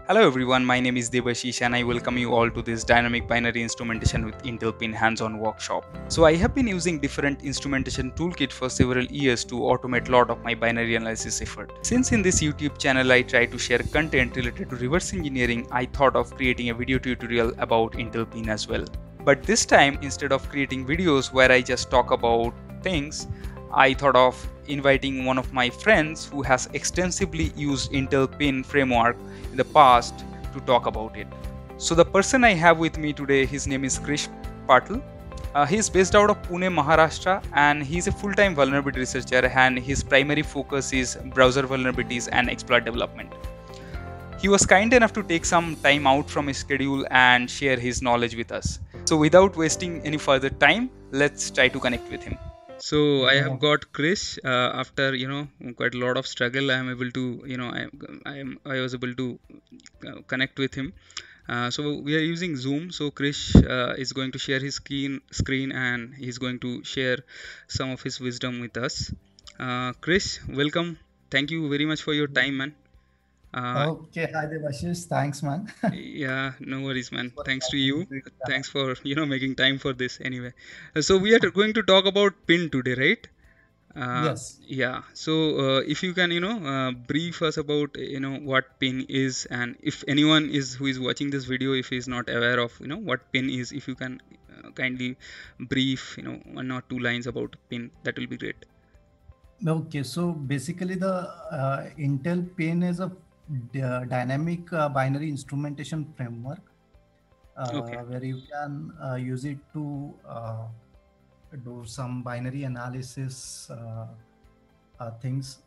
Hello everyone, my name is Devashish and I welcome you all to this dynamic binary instrumentation with Intel Pin hands-on workshop. So I have been using different instrumentation toolkit for several years to automate a lot of my binary analysis effort. Since in this YouTube channel I try to share content related to reverse engineering, I thought of creating a video tutorial about Intel Pin as well. But this time, instead of creating videos where I just talk about things, I thought of inviting one of my friends who has extensively used Intel Pin framework in the past to talk about it. So the person I have with me today, his name is Krish Patil. He is based out of Pune, Maharashtra, and he is a full-time vulnerability researcher, and his primary focus is browser vulnerabilities and exploit development. He was kind enough to take some time out from his schedule and share his knowledge with us. So without wasting any further time, let's try to connect with him. So I have got Krish. After quite a lot of struggle, I am able to I was able to connect with him. So we are using Zoom. So Krish is going to share his screen and he's going to share some of his wisdom with us. Krish, welcome. Thank you very much for your time, man. Okay, hi Devashish. Thanks, man. Yeah, no worries, man. For Thanks to inviting you. me to your channel. Thanks for making time for this anyway. So we are going to talk about pin today, right? Yes. Yeah. So if you can brief us about what pin is, and if anyone is who is watching this video, if he is not aware of what pin is, if you can kindly brief one or two lines about pin, that will be great. Okay, so basically the Intel Pin is a dynamic binary instrumentation framework Okay. where you can use it to do some binary analysis things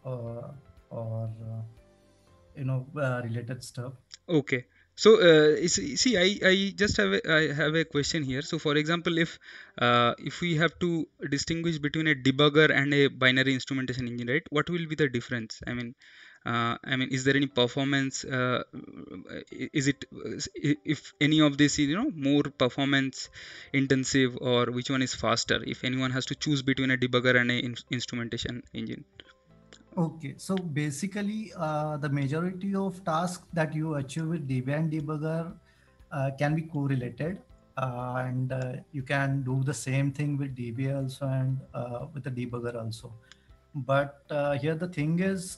or related stuff. Okay. So, see, I just I have a question here. So, for example, if we have to distinguish between a debugger and a binary instrumentation engine, right? What will be the difference? I mean, is there any performance? Is it if any of this is more performance intensive, or which one is faster? If anyone has to choose between a debugger and a instrumentation engine. Okay, so basically, the majority of tasks that you achieve with Debian debugger can be correlated, and you can do the same thing with DB also and with the debugger also. But here the thing is,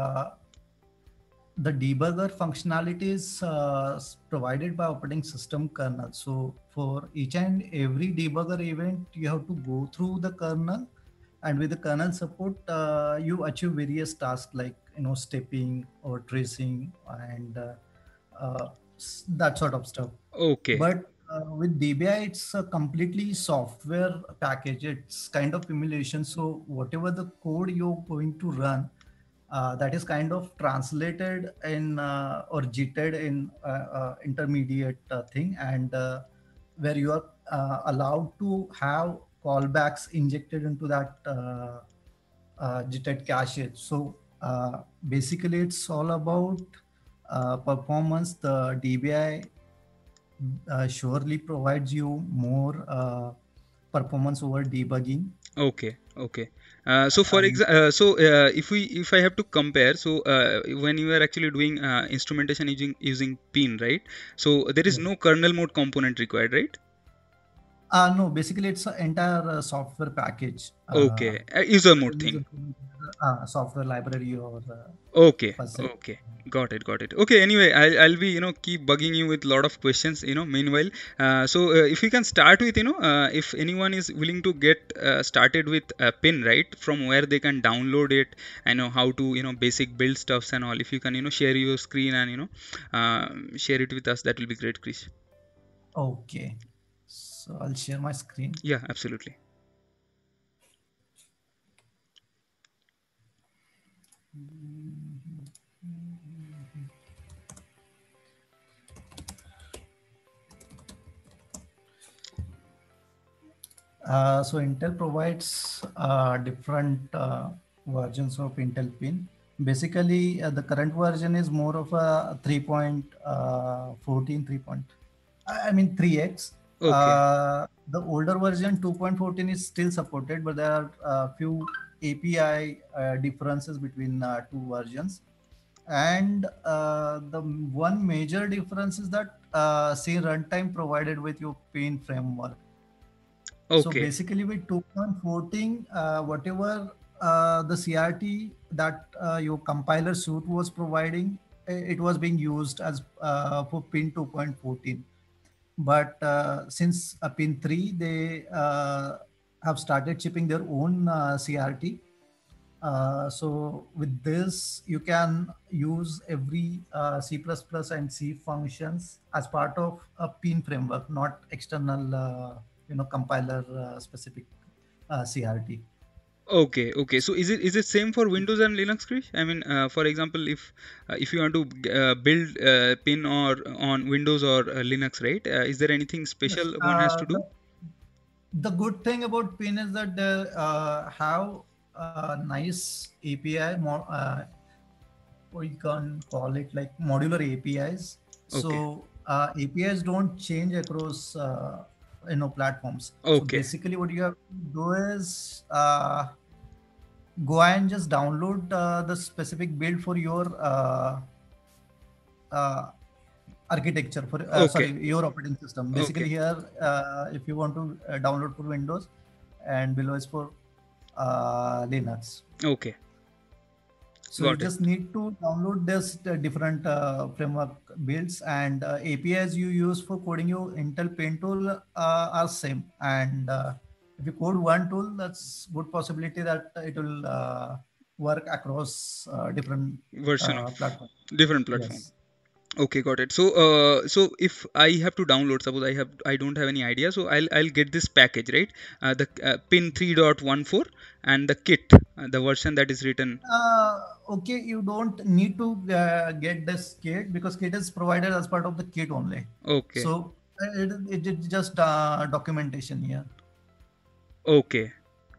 the debugger functionality is provided by operating system kernel. So for each and every debugger event, you have to go through the kernel, and with the kernel support, you achieve various tasks like stepping or tracing and that sort of stuff. Okay. But with DBI, it's a completely software package. It's kind of emulation. So whatever the code you're going to run, that is kind of translated in or jitted in intermediate thing, and where you are allowed to have callbacks injected into that jitted cache. So basically, it's all about performance. The DBI surely provides you more performance over debugging. Okay, okay. So for And example, if I have to compare, so when you are actually doing instrumentation using pin, right? So there is yes. no kernel mode component required, right? No, basically it's an entire software package. Okay, user Whether mode user thing. software library or Okay, puzzle. okay. Got it, got it. Okay, anyway, I'll be, keep bugging you with a lot of questions, meanwhile. So if you can start with, if anyone is willing to get started with a pin, right, from where they can download it, I know how to, basic build stuffs and all. If you can, share your screen and, share it with us, that will be great, Chris. Okay. So I'll share my screen. Yeah, absolutely. So Intel provides different versions of Intel Pin. Basically, the current version is more of a 3.14, 3. I mean 3x. Okay. The older version 2.14 is still supported, but there are a few API differences between two versions. And the one major difference is that say runtime provided with your Paint framework. So Okay. basically with 2.14, whatever the CRT that your compiler suite was providing, it was being used as for pin 2.14. But since pin 3, they have started shipping their own CRT. So with this, you can use every C++ and C functions as part of a pin framework, not external, compiler specific CRT. Okay, okay. So is it same for Windows and Linux, Krish? I mean, for example, if you want to build pin or on Windows or Linux, right? Is there anything Yes. special one has to do? The good thing about Pin is that they have a nice API, or you can call it like modular APIs. Okay, So APIs don't change across platforms. So okay, basically, what you have to do is go and just download the specific build for your uh, architecture for okay, sorry, your operating system. okay, Basically here, if you want to download for Windows, and below is for Linux. okay. So you Got it. just need to download this different framework builds, and APIs you use for coding your Intel Paint tool are same. And if you code one tool, that's good possibility that it will work across different Version of platforms. different platform. Yes. Okay, got it. So, so if I have to download, suppose I don't have any idea, so I'll get this package, right? The pin 3.14 and the kit, the version that is written. Okay, you don't need to get this kit because kit is provided as part of the kit only. Okay, So it is just documentation here. okay.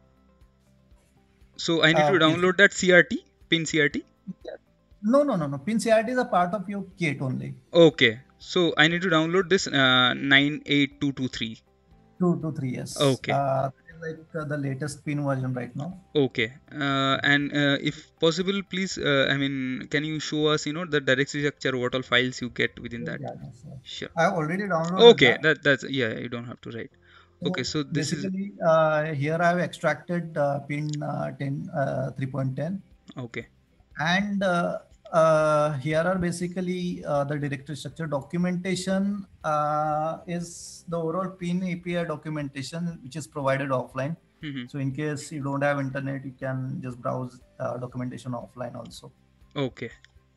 So I need to Okay. download that CRT, pin CRT. No, no, no, no. Pin CRT is a part of your kit only. Okay, so I need to download this 98223. 2 to 3 years. Okay, That is like the latest pin version right now. okay. And if possible, please, I mean, can you show us, the directory structure, what all files you get within that? Yeah, yes, sir. Sure. I have already downloaded Okay, that. that's yeah, you don't have to write. Okay, So so this is basically, here I have extracted pin 10, 3.10. okay. And here are basically the directory structure documentation is the overall pin API documentation, which is provided offline. Hmm. So in case you don't have internet, you can just browse documentation offline also. Okay,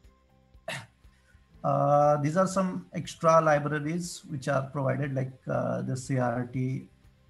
These are some extra libraries which are provided, like the CRT,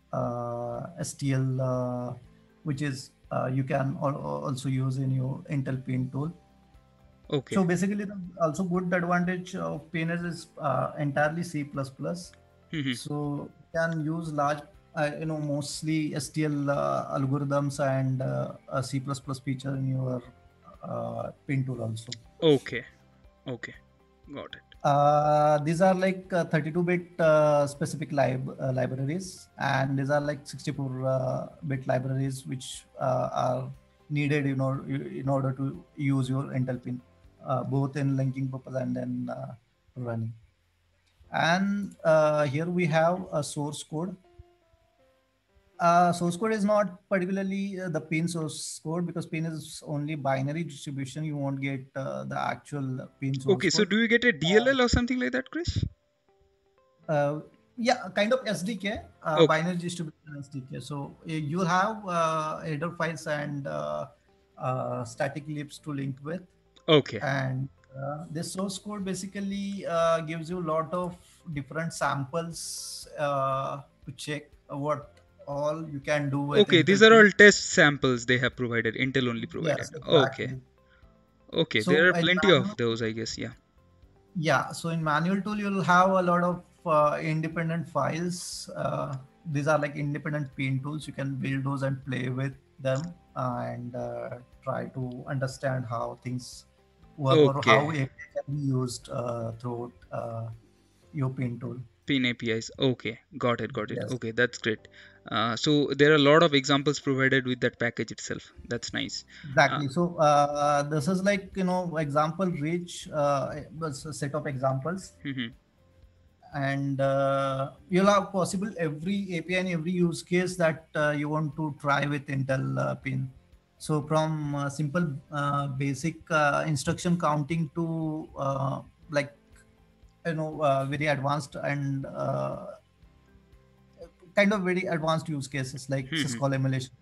STL, which is you can also use in your Intel Paint tool. okay, So basically, the also good advantage of Painter is entirely C++. hmm, So you can use large, mostly STL algorithms and C++ feature in your Paint tool also. okay, okay, got it. These are like 32-bit specific libraries, and these are like 64-bit libraries which are needed in order to use your Intel pin, both in linking purpose and then running. And here we have a source code. Source code is not particularly the pin source code because pin is only binary distribution. You won't get the actual pin source Okay, so code. do you get a Uh, DLL or something like that, Chris? uh, yeah, kind of SDK, Okay, binary distribution SDK. So you have header files and static libs to link with, okay, and this source code basically gives you a lot of different samples to check what all you can do with okay. These Intel are pin. all test samples they have provided, Intel only provided. Yes, Okay, exactly. okay. There So are in plenty of manual, those, I guess. Yeah. yeah, so in manual tool, you'll have a lot of independent files. These are like independent paint tools. You can build those and play with them and try to understand how things work or Okay. how it can be used through your paint tool. Pin APIs. Okay, got it, got it. Yes. Okay, that's great. So there are a lot of examples provided with that package itself. That's nice. Uh, Exactly. So this is like, example rich was a set of examples, mhm. and you'll have possible every API and every use case that you want to try with Intel pin. So from simple basic instruction counting to like very advanced and kind of very advanced use cases like Mhm. syscall emulation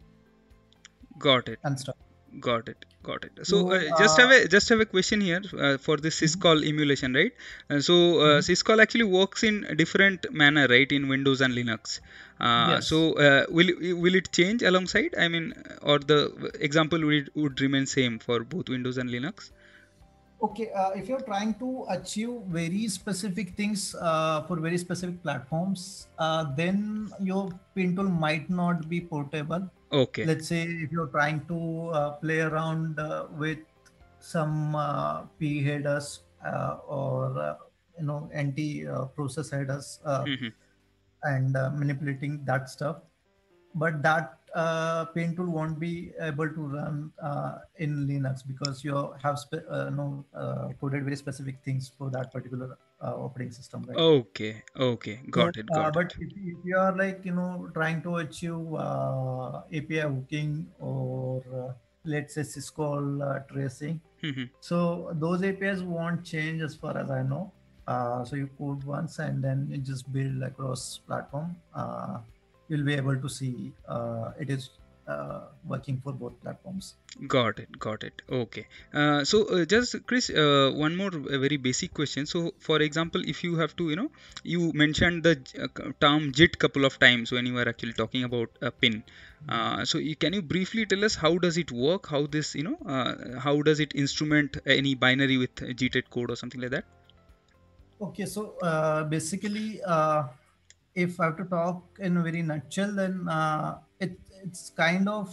Got it. and stuff. Got it. Got it. So So just have a question here for this mhm, syscall emulation, right? So mhm. syscall actually works in a different manner, right, in Windows and Linux. So Yes. will it change alongside? I mean, or the example would remain same for both Windows and Linux? Okay, if you're trying to achieve very specific things for very specific platforms, then your pin tool might not be portable. Okay. Let's say if you're trying to play around with some P headers or anti process headers Mhm. and manipulating that stuff, but that paint tool won't be able to run in Linux because you have coded very specific things for that particular operating system, right? Okay. Okay. So, Got it. Got but it. if you are like trying to achieve API hooking or let's say syscall tracing, Mhm. so those APIs won't change as far as I know. So you code once and then you just build across platform. You'll be able to see it is working for both platforms. Got it, got it. Okay. So just Chris, one more very basic question. So, for example, if you have to, you mentioned the term JIT couple of times when you were actually talking about a pin. So, can you briefly tell us how does it work? How this, how does it instrument any binary with JIT code or something like that? Okay, so basically, if I have to talk in a very nutshell, then it's kind of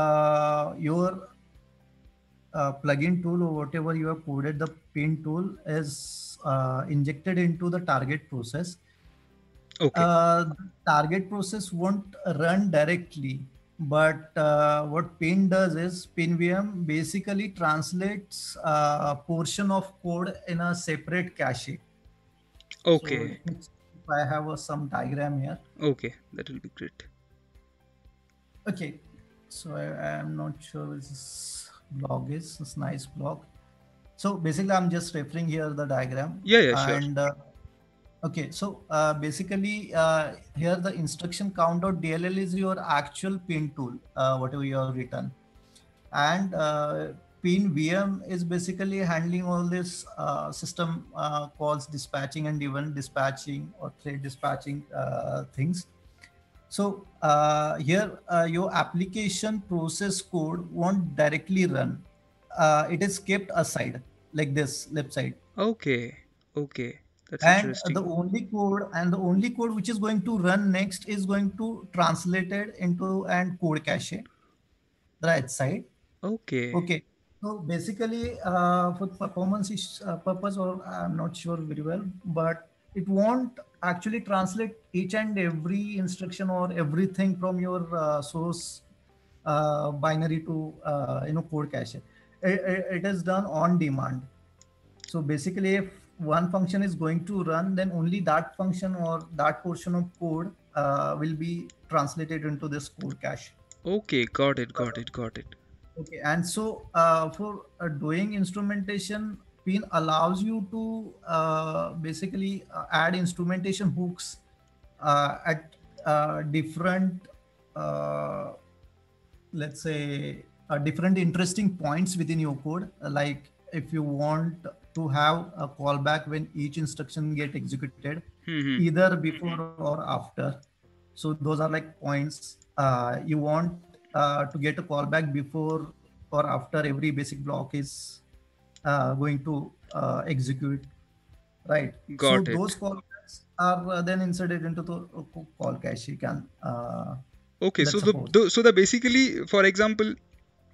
your plugin tool or whatever you have coded, the pin tool is injected into the target process. Okay. Target process won't run directly, but what pin does is pinvm basically translates a portion of code in a separate cache. So Okay. let me see if I have some diagram here. Okay. That will be great. Okay, so I am not sure what this blog is. This nice blog. So basically, I'm just referring here the diagram, Yeah, yeah, sure. and okay. So basically, here the instruction count or DLL is your actual pin tool, whatever you have written, and pin VM is basically handling all this system calls, dispatching and even dispatching or thread dispatching things. So here, your application process code won't directly run. It is kept aside like this left side. Okay. Okay. That's And interesting. the only code which is going to run next is going to translate it into an code cache, the right side. Okay. Okay. So basically, for performance purpose, or I'm not sure very well, but it won't actually translate each and every instruction or everything from your source binary to code cache. It is done on demand. So basically, if one function is going to run, then only that function or that portion of code will be translated into this code cache. Okay. Got it. Got it. Got it. Okay, and so for doing instrumentation, Pin allows you to basically add instrumentation hooks at different, uh, let's say, different interesting points within your code. Like if you want to have a callback when each instruction get executed, Hmm. either before or after. So those are like points you want to get a callback before or after every basic block is going to execute, right? So Got it. those callbacks are then inserted into the call cache you can Okay, so let's suppose. the basically, for example,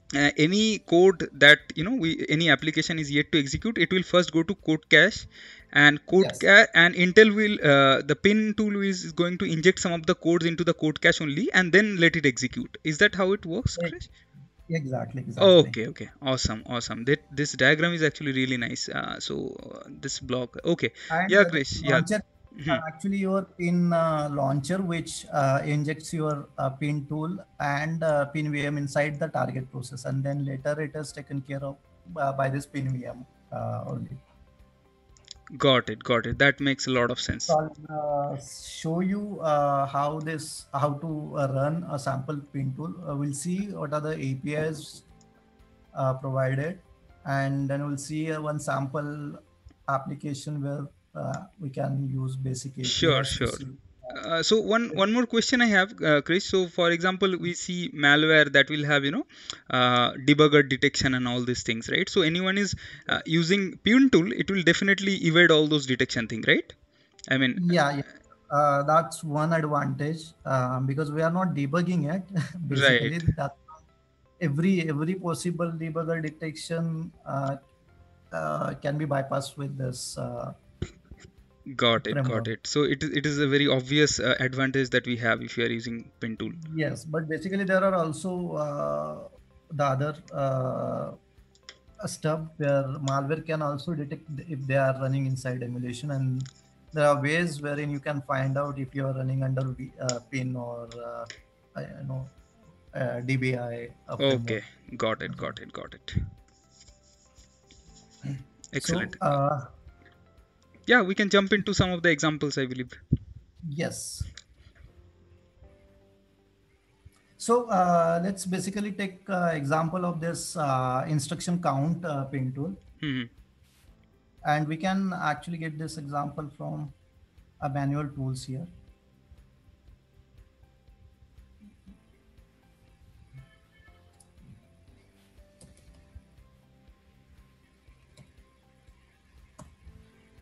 any code that any application is yet to execute, it will first go to code cache, and Yes, and Intel will the pin tool is going to inject some of the codes into the code cache only, and then let it execute. Is that how it works, e- Krish? exactly, exactly. Okay, okay, awesome, awesome. That this diagram is actually really nice. This block, okay, And yeah, the Krish, yeah. launcher Mhm. are actually your pin launcher, which injects your pin tool and pin VM inside the target process, and then later it is taken care of by this pin VM only. Got it, got it. That makes a lot of So sense. I'll show you how to run a sample pin tool. We'll see what are the APIs provided, and then we'll see one sample application where we can use basic Sure, APIs to sure. see. So one more question I have, Chris. So for example, we see malware that will have debugger detection and all these things, right? So anyone is using Pune tool, it will definitely evade all those detection thing, right? I mean, Yeah, yeah. That's one advantage because we are not debugging it. right. Basically, that every possible debugger detection can be bypassed with this Got it, got framework. it. So it is a very obvious advantage that we have if you are using Pin tool. Yes, but basically there are also the other stuff where malware can also detect if they are running inside emulation, and there are ways wherein you can find out if you are running under pin or you know DBI framework. Okay, got it, got it, got it. So Excellent. Yeah, we can jump into some of the examples, I believe. yes, so let's basically take example of this instruction count pin tool, Hmm. and we can actually get this example from a manual tools here.